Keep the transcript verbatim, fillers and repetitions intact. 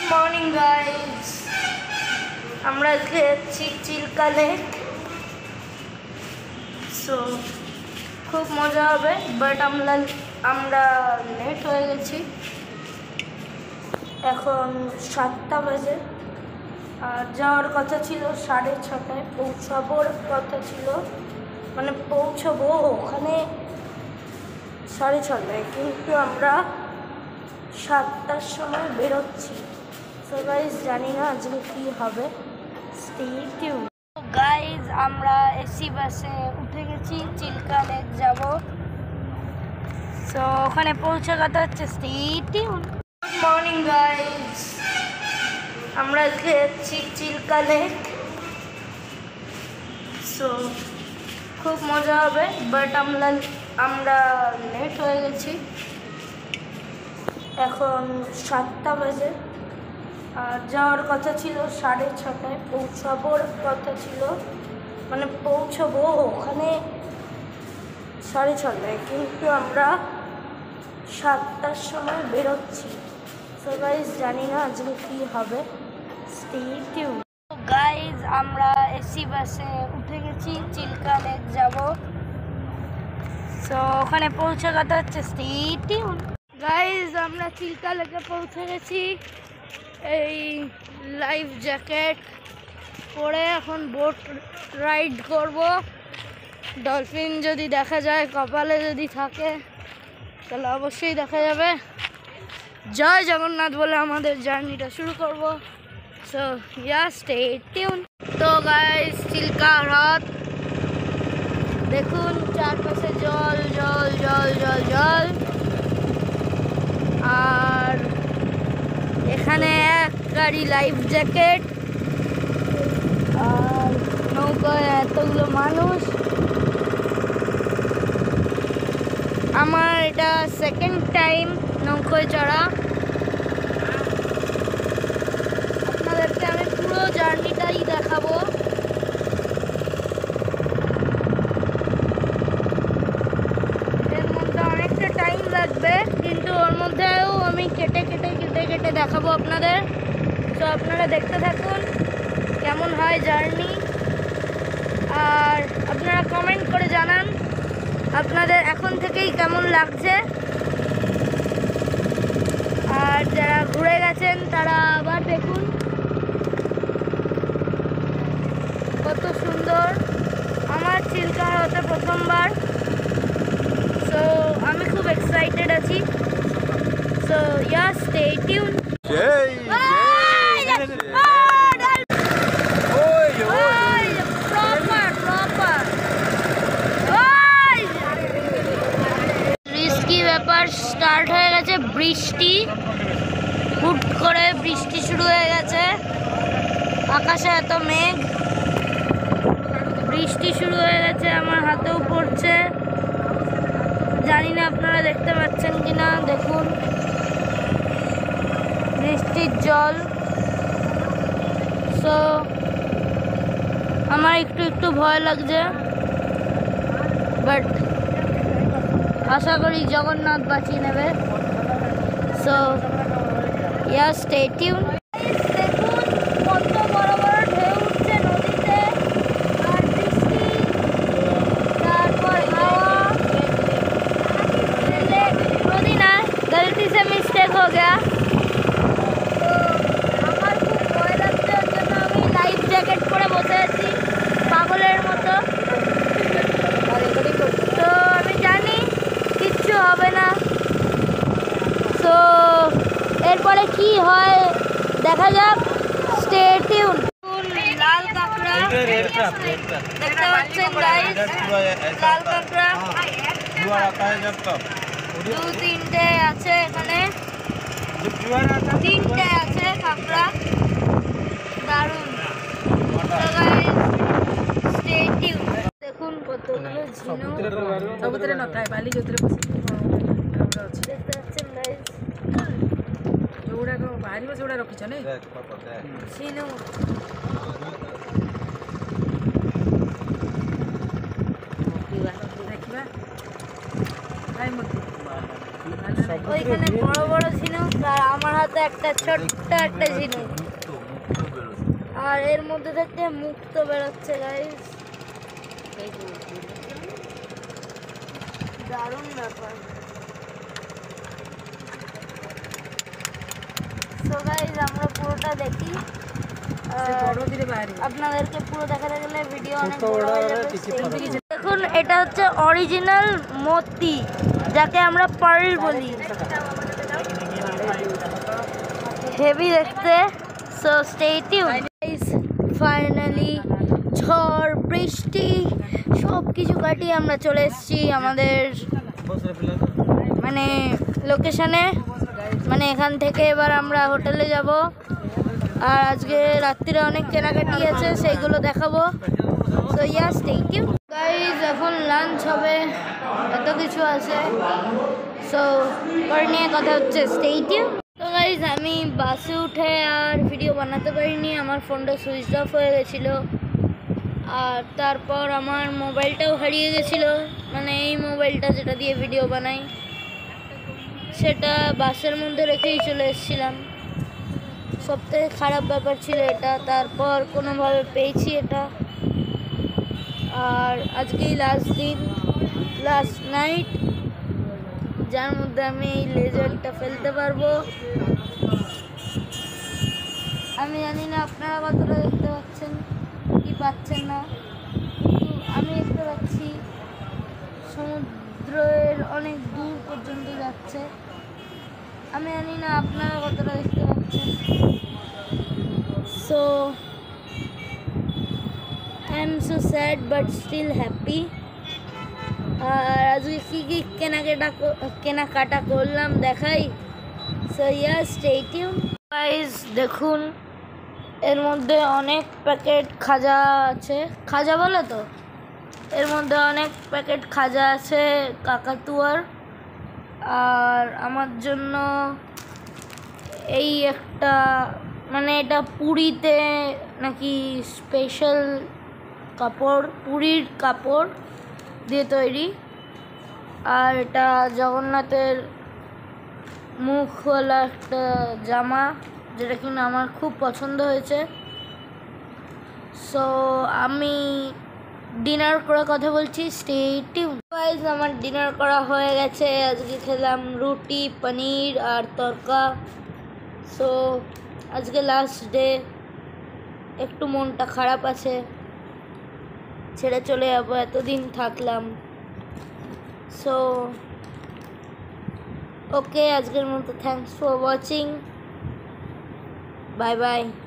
Morning guys, আমরা আজকে যাচ্ছি চিল্কা লেক। সো খুব মজা হবে, বাট আমরা আমরা লেট হয়ে গেছি। এখন সাতটা বাজে আর যাওয়ার কথা ছিল সাড়ে ছটায়, পৌঁছাবোর কথা ছিল, মানে পৌঁছাবো ওখানে সাড়ে ছটায়, কিন্তু আমরা সাতটার সময় বেরোচ্ছি। সো গাইজ, জানি না আজকে কী হবে, স্টে টিউন। গাইজ, আমরা এসি বাসে উঠে গেছি, চিল্কা লেক যাব। সো ওখানে পৌঁছে কথা হচ্ছে, stay tune. Good morning guys, আমরা আজকে যাচ্ছি চিল্কা লেক। সো খুব মজা হবে, বাট আমরা আমরা লেট হয়ে গেছি। এখন সাতটা বাজে আর যাওয়ার কথা ছিল সাড়ে ছটায়, পৌঁছাবোর কথা ছিল, মানে পৌঁছাবো ওখানে সাড়ে ছটায়, কিন্তু আমরা সাতটার সময় বেরোচ্ছি। সো গাইজ, জানি না আজকে কী হবে, স্টে টিউন। গাইজ, আমরা এসি বাসে উঠে গেছি, চিল্কা লেক যাব। সো ওখানে পৌঁছে কথা হচ্ছে, স্টে টিউন। গাইজ, আমরা চিল্কা লেকে পৌঁছে গেছি। এই লাইফ জ্যাকেট পরে এখন বোট রাইড করব। ডলফিন যদি দেখা যায়, কপালে যদি থাকে তাহলে অবশ্যই দেখা যাবে। জয় জগন্নাথ বলে আমাদের জার্নিটা শুরু করব। So yeah, stay tune. তো গাইজ, চিল্কা হ্রদ দেখুন, চারপাশে জল জল জল জল জল। আর এখানে এক গাড়ি লাইফ জ্যাকেট আর নৌকায় এতগুলো মানুষ। আমার এটা সেকেন্ড টাইম নৌকায় চড়া। আপনাদেরকে আমি পুরো জার্নিটাই দেখাবো। এর মধ্যে অনেকটা টাইম লাগবে, কিন্তু ওর মধ্যেও আমি কেটে কেটে কেটে কেটে দেখাবো আপনাদের। তো আপনারা দেখতে থাকুন কেমন হয় জার্নি, আর আপনারা কমেন্ট করে জানান আপনাদের এখন থেকেই কেমন লাগছে। আর যারা ঘুরে গেছেন তারা আবার দেখুন কত সুন্দর। আমার চিল্কা হতে প্রথমবার, সো আমি খুব এক্সাইটেড আছি। So yeah, stay tune. Risky ব্যাপার স্টার্ট হয়ে গেছে, বৃষ্টি হুট করে বৃষ্টি শুরু হয়ে গেছে। আকাশে এত মেঘ, বৃষ্টি শুরু হয়ে গেছে, আমার হাতেও পড়ছে। জানি না আপনারা দেখতে পাচ্ছেন কিনা, দেখুন বৃষ্টির জল। সো আমার একটু একটু ভয় লাগছে, বাট আশা করি জগন্নাথ বাঁচিয়ে নেবে। So yeah, stay tune. দেখুন কত বড় বড় ঢেউ উঠছে নদীতে, আর বৃষ্টি, তারপর হাওয়া। নদী না, গলতি সে মিস্টেক হো গয়া। তো আমার খুব ভয় লাগছে, ওর জন্য আমি লাইফ জ্যাকেট পরে বসে আছি পাগলের মতো। তো আমি জানি কিচ্ছু হবে না। তো এরপরে কি হয় দেখা যাক, স্টে টিউন। লাল কাঁকড়া দেখতে পাচ্ছেন গাইস, লাল কাঁকড়া দু তিনটে আছে এখানে, তিনটে আছে কাঁকড়া, দারুণ। Stay tune. দেখুন কতগুলো ঝিনুক, ସବୁଥିରେ ନଥାଏ, ବାଲି ଯେଉଁଥିରେ ବସି দেখতে পাচ্ছেন গাইস, ଯେଉଁଗୁଡ଼ାକ ବାହାରିବ ସେଗୁଡ଼ା ରଖିଛ ନାଇଁ। ঝিনুক। ଦେଖିବା କାଇଁ ମୋତେ ওইখানে বড় বড় ঝিনুক আর আমার হাতে একটা ছোট্ট একটা ঝিনুক, আর এর মধ্যে থেকে মুক্ত বেরোচ্ছে গাইস। দারুণ ব্যাপার। সো গাইস আমরা পুরোটা দেখি, আপনাদেরকে পুরো দেখাতে গেলে ভিডিও অনেক বড় হয়ে যাবে। দেখুন এটা হচ্ছে অরিজিনাল মোতি, যাকে আমরা পার্ল বলি, হেভি দেখতে। So stay tuned guys. Finally ঝড় বৃষ্টি সব কিছু কাটিয়ে আমরা চলে এসেছি আমাদের মানে লোকেশনে, মানে এখান থেকে এবার আমরা হোটেলে যাব। আর আজকে রাত্রিরে অনেক কেনাকাটি আছে, সেইগুলো দেখাবো। So yeah stay tuned guys. এখন লাঞ্চ হবে, এত কিছু আছে, সো পরে নিয়ে কথা হচ্ছে, স্টে টিউনড। তো গাইস আমি বাসে উঠে আর ভিডিও বানাতে পারিনি, আমার ফোনটা সুইচ অফ হয়ে গেছিলো। আর তারপর আমার মোবাইলটাও হারিয়ে গেছিলো, মানে এই মোবাইলটা যেটা দিয়ে ভিডিও বানাই, সেটা বাসের মধ্যে রেখেই চলে এসেছিলাম। সবথেকে খারাপ ব্যাপার ছিল এটা, তারপর কোনোভাবে পেয়েছি এটা। আর আজকেই লাস্ট দিন, লাস্ট নাইট, যার মধ্যে আমি এই লেজারটা ফেলতে পারবো। আমি জানি না আপনারা কতটা দেখতে পাচ্ছেন কি পাচ্ছেন না, কিন্তু আমি দেখতে পাচ্ছি সমুদ্রের অনেক দূর পর্যন্ত যাচ্ছে। আমি জানি না আপনারা কতটা দেখতে পাচ্ছেন। So I am so sad but still happy. আর আজকে কী কী কেনাকাটা কেনাকাটা করলাম দেখাই। So yeah stay tuned guys. দেখুন এর মধ্যে অনেক প্যাকেট খাজা আছে, খাজা বলে তো, এর মধ্যে অনেক প্যাকেট খাজা আছে কাকাতুয়ার। আর আমার জন্য এই একটা, মানে এটা পুরীতে নাকি স্পেশাল কাপড়, পুরীর কাপড় দিয়ে তৈরি। আর এটা জগন্নাথের মুখওয়ালা একটা জামা, যেটা কিনা আমার খুব পছন্দ হয়েছে। সো আমি ডিনার করে কথা বলছি, স্টে টিউনড গাইস। আমার ডিনার করা হয়ে গেছে, আজকে খেলাম রুটি, পনির আর তরকা। সো আজকে লাস্ট ডে, একটু মনটা খারাপ আছে, ছেড়ে চলে যাবো, এতদিন থাকলাম। সো ওকে, আজকের মতো thanks for watching, bye by.